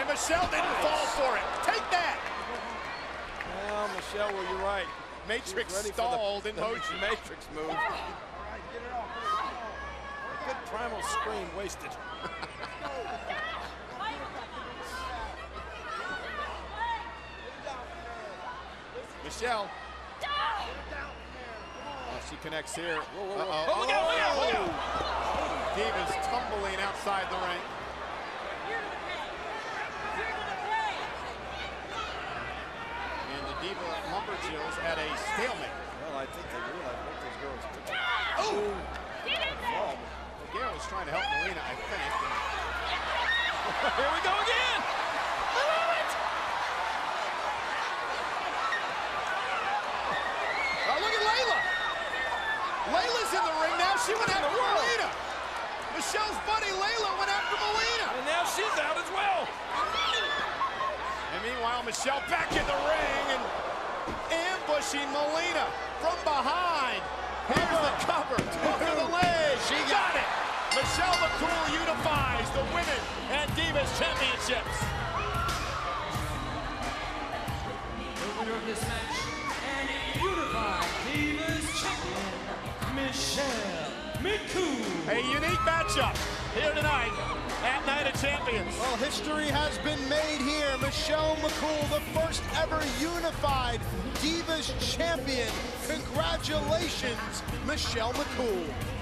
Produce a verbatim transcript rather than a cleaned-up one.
and Michelle didn't fall for it. Take that. Well, Michelle, well, you're right. Matrix ready stalled for the, in motion. The Matrix move. A good primal scream wasted. Michelle. Oh, she connects here. Whoa, whoa, whoa. Uh-oh. Oh, look out, look out, look out. Diva's tumbling outside the ring. And the Diva Lumberjills at a stalemate. Well, I think they realize what those girls did. Oh! Well, Gail was trying to help Melina, I think. Here we go again! I love it! Oh, look at Layla! Layla's in the ring now. She went after Melina. Michelle's buddy Layla went after Melina. And now she's out as well. And meanwhile, Michelle back in the ring and ambushing Melina from behind. Here's the cover. Hook of the leg. She got it. Michelle McCool unifies the Women and Divas Championships. The winner of this match and unified Divas Champion, Michelle McCool. A unique matchup here tonight at Night of Champions. Well, history has been made here. Michelle McCool, the first ever unified Divas champion. Congratulations, Michelle McCool.